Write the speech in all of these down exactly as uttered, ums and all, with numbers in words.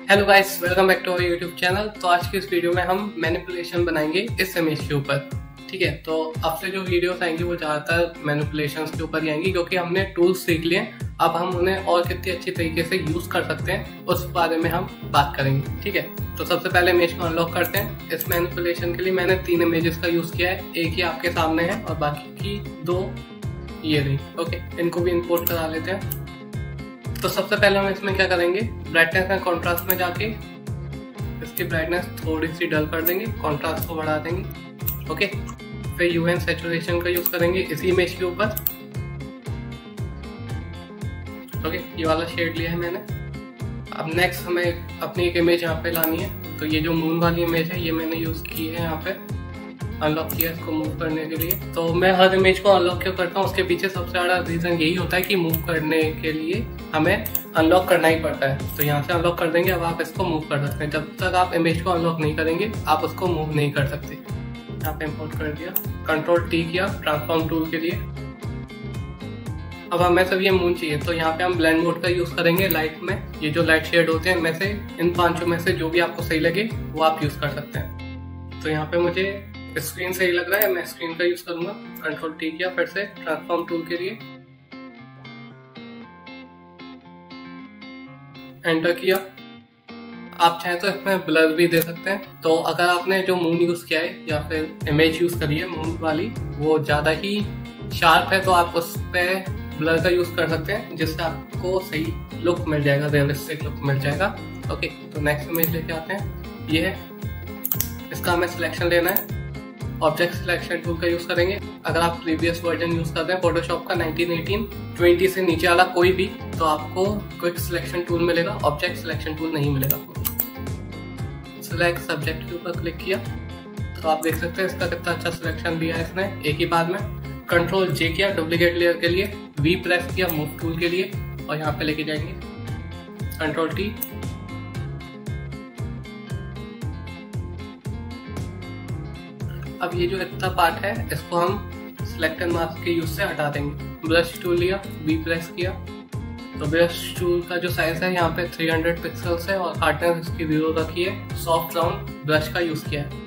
Hello guys, welcome back to our YouTube channel. तो आज की इस वीडियो में हम मैनिपुलेशन बनाएंगे इस इमेज के ऊपर। ठीक है, तो अब से जो वीडियोस आएंगी वो ज़्यादातर मैनिपुलेशन के ऊपर ही आएंगी, क्योंकि हमने टूल्स सीख लिए। अब हम उन्हें और कितनी अच्छी तरीके से यूज कर सकते हैं उस बारे में हम बात करेंगे। ठीक है, तो सबसे पहले इमेज को अनलॉक करते हैं। इस मैनिपुलेशन के लिए मैंने तीन इमेजेस का यूज किया है। एक ही आपके सामने है और बाकी की दो ये रही। ओके, इनको भी इंपोर्ट करा लेते हैं। तो सबसे पहले हम इसमें क्या करेंगे, ब्राइटनेस एंड कॉन्ट्रास्ट में जाके इसकी ब्राइटनेस थोड़ी सी डल कर देंगे, कॉन्ट्रास्ट को बढ़ा देंगे। ओके, फिर ह्यू एंड सैचुरेशन का यूज करेंगे इसी इमेज के ऊपर। ओके, ये वाला शेड लिया है मैंने। अब नेक्स्ट हमें अपनी एक इमेज यहाँ पे लानी है। तो ये जो मून वाली इमेज है ये मैंने यूज की है, यहाँ पे अनलॉक किया इसको मूव करने के लिए। तो मैं हर इमेज को अनलॉक क्यों करता हूँ, उसके पीछे सबसे बड़ा रीजन यही होता है कि मूव करने के लिए हमें अनलॉक करना ही पड़ता है। तो यहाँ से अनलॉक कर देंगे। अब आप इसको मूव कर सकते हैं। जब तक आप इमेज को अनलॉक नहीं करेंगे आप उसको मूव नहीं कर सकते। यहाँ पे इंपोर्ट कर दिया, कंट्रोल टी किया ट्रांसफॉर्म टूल के लिए। अब हमें सब ये मून चाहिए, तो यहाँ पे हम ब्लेंड मोड का यूज करेंगे लाइट में। ये जो लाइट शेड होते हैं इनमें से, इन पांचों में से जो भी आपको सही लगे वो आप यूज कर सकते हैं। तो यहाँ पे मुझे स्क्रीन सही लग रहा है, मैं स्क्रीन का यूज करूंगा। कंट्रोल टी किया फिर से ट्रांसफॉर्म टूल के लिए, एंटर किया। आप चाहे तो इसमें ब्लर भी दे सकते हैं। तो अगर आपने जो मून यूज किया है या फिर इमेज यूज करी है मून वाली, वो ज्यादा ही शार्प है, तो आप उस पर ब्लर का यूज कर सकते हैं, जिससे आपको सही लुक मिल जाएगा, रियलिस्टिक लुक मिल जाएगा। ओके, तो नेक्स्ट इमेज लेके आते हैं। ये है, इसका हमें सिलेक्शन लेना है। ऑब्जेक्ट सिलेक्शन टूल का यूज करेंगे। अगर आप प्रीवियस वर्जन यूज करते हैं फोटोशॉप का नाइनटीन एटीन ट्वेंटी से नीचे वाला कोई भी, तो आपको क्विक सिलेक्शन टूल मिलेगा, ऑब्जेक्ट सिलेक्शन टूल नहीं मिलेगा। सिलेक्ट सब्जेक्ट के ऊपर क्लिक किया तो आप देख सकते हैं इसका कितना अच्छा सिलेक्शन दिया है इसने एक ही बार में। कंट्रोल जे किया डुप्लीकेट लेयर के लिए, वी प्रेस किया मूव टूल के लिए और यहाँ पे लेके जाएंगे। कंट्रोल टी, अब ये जो इतना पार्ट है इसको हम सिलेक्ट एंड मास्क के यूज से हटा देंगे। ब्रश टूल लिया, वी प्रेस किया तो ब्रश टूल का जो साइज है यहाँ पे तीन सौ पिक्सल्स है और हार्डनेस इसकी जीरो रखी है। सॉफ्ट राउंड ब्रश का यूज किया है,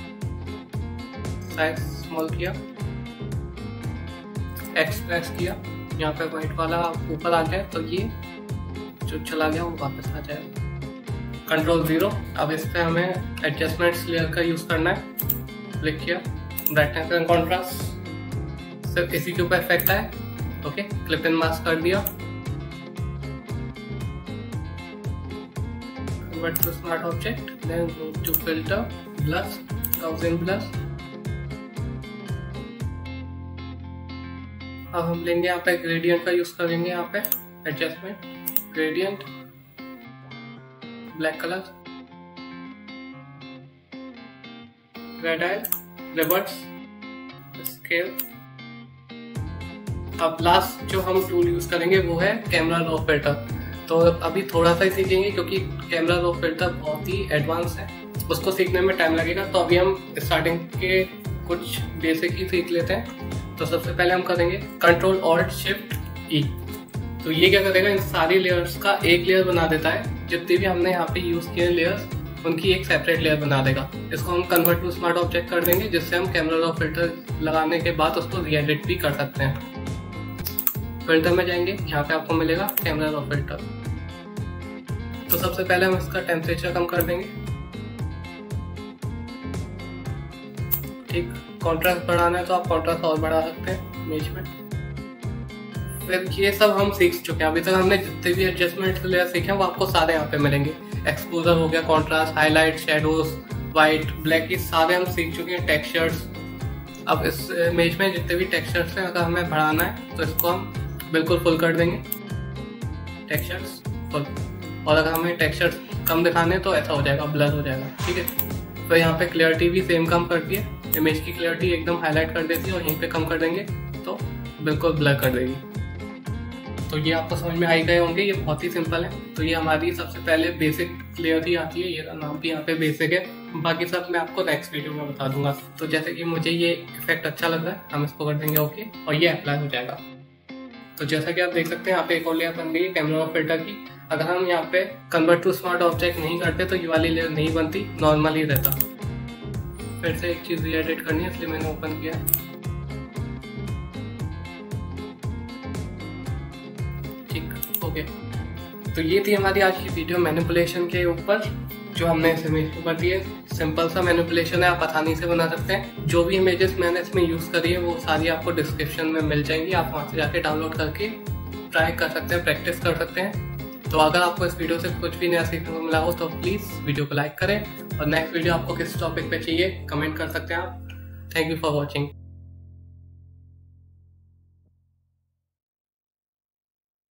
साइज स्मॉल किया, एक्स प्रेस किया। यहाँ पे व्हाइट वाला ऊपर आ जाए तो ये जो चला गया वो वापस आ जाएगा। Control zero. अब इस पे हमें एडजस्टमेंट्स लेयर का यूज करना है। क्लिक किया, ब्राइटनेस एंड कॉन्ट्रास्ट सिर्फ इसी के ऊपर इफेक्ट है। ओके, क्लिप एंड मास्क कर दिया। Convert to smart object, then go to filter, blur, Gaussian blur. अब हम लेंगे यहाँ पे ग्रेडियंट का यूज करेंगे। यहाँ पे adjustment, gradient, black colour, red eye, reverse, scale. अब लास्ट जो हम टूल यूज करेंगे वो है कैमरा रॉ फिल्टर। तो अभी थोड़ा सा ही सीखेंगे क्योंकि कैमरा रॉ फिल्टर बहुत ही एडवांस है, उसको सीखने में टाइम लगेगा। तो अभी हम स्टार्टिंग के कुछ बेसिक ही सीख लेते हैं। तो सबसे पहले हम करेंगे कंट्रोल ऑल्ट शिफ्ट ई। तो ये क्या करेगा, इन सारी लेयर्स का एक लेयर बना देता है। जितने भी हमने यहाँ पे यूज किए लेयर्स उनकी एक सेपरेट लेयर बना देगा। इसको हम कन्वर्ट टू स्मार्ट ऑब्जेक्ट कर देंगे, जिससे हम कैमरा रॉ फिल्टर लगाने के बाद उसको री-एडिट भी कर सकते हैं। फिल्टर में जाएंगे, यहाँ पे आपको मिलेगा कैमरा रॉ फिल्टर। तो सबसे पहले हम इसका टेम्परेचर कम कर देंगे। ठीक, कॉन्ट्रास्ट बढ़ाना है तो आप कॉन्ट्रास्ट और बढ़ा सकते हैं इमेज में। फिर ये सब हम सीख चुके हैं। अभी तक हमने जितने भी एडजस्टमेंट लेयर सीखे हैं वो आपको सारे यहाँ पे मिलेंगे। एक्सपोजर हो गया, contrast, highlight, shadows, white, black, ये सारे हम सीख चुके हैं। टेक्सचर्स, अब इस इमेज में जितने भी टेक्सचर्स हैं अगर हमें बढ़ाना है तो इसको हम बिल्कुल फुल कर देंगे, टेक्सचर्स फुल। और अगर हमें टेक्सचर्स कम दिखाने तो ऐसा हो जाएगा, ब्लर हो जाएगा। ठीक है, तो यहाँ पे क्लियरिटी भी सेम कम कर दिए। इमेज की क्लियरिटी एकदम हाईलाइट कर देती है और यहीं पे कम कर देंगे तो बिल्कुल ब्लर कर देगी। तो ये आपको समझ में आई गए होंगे, ये बहुत ही सिंपल है। तो ये हमारी सबसे पहले बेसिक लेयर ही आती है, ये नाम भी यहाँ पे बेसिक है। बाकी सब मैं आपको नेक्स्ट वीडियो में बता दूंगा। तो जैसे कि मुझे ये इफेक्ट अच्छा लग रहा है, हम इसको कर देंगे ओके और ये अप्लाई हो जाएगा। तो जैसा कि आप देख सकते हैं यहाँ पे एक और लेयर बन गई है कैमरा फिल्टर की। अगर हम यहाँ पे कन्वर्ट टू स्मार्ट ऑब्जेक्ट नहीं करते तो ये वाली लेयर नहीं बनती, नॉर्मल ही रहता। फिर से एक चीज़ एडिट करनी है इसलिए मैंने ओपन किया। ठीक, ओके। तो ये थी हमारी आज की वीडियो मैनिपुलेशन के ऊपर, जो हमने इस इमेज के ऊपर दी है। सिंपल सा मैनिपुलेशन है, आप आसानी से बना सकते हैं। जो भी इमेजेस मैंने इसमें यूज़ करी है वो सारी आपको डिस्क्रिप्शन में मिल जाएंगी, आप वहाँ से जाके डाउनलोड करके ट्राई कर सकते हैं, प्रैक्टिस कर सकते हैं। तो अगर आपको इस वीडियो से कुछ भी नया सीखने को मिला हो तो प्लीज़ वीडियो को लाइक करें, और नेक्स्ट वीडियो आपको किस टॉपिक पे चाहिए कमेंट कर सकते हैं आप। Thank you for watching.